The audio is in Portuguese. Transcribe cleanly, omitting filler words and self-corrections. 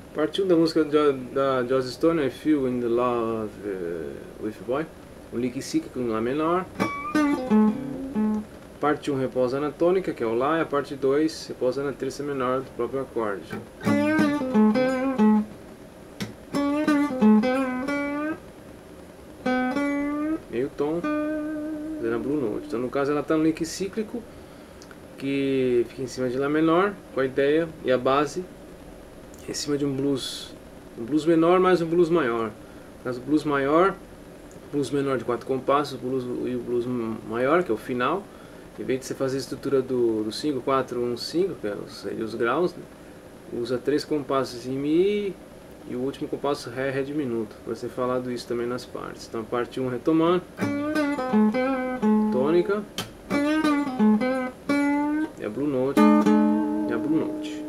Parte 1 da música da Joss Stone, I Feel in the Love with Boy, um lick cíclico em Lá menor. Parte 1 repousa na tônica, que é o Lá, e a parte 2 repousa na terça menor do próprio acorde. Meio tom, fazendo a Blue Note. Então no caso ela está no lick cíclico, que fica em cima de Lá menor, com a ideia, e a base em cima de um blues menor mais um blues maior. No caso, o blues maior, blues menor de 4 compassos, e o blues maior, que é o final. Em vez de você fazer a estrutura do 5, 4, 1, 5, que é os graus, né? Usa 3 compassos em Mi e o último compasso Ré diminuto. Vai ser falado isso também nas partes. Então, parte 1 retomando, tônica, e a Blue Note, e a Blue Note.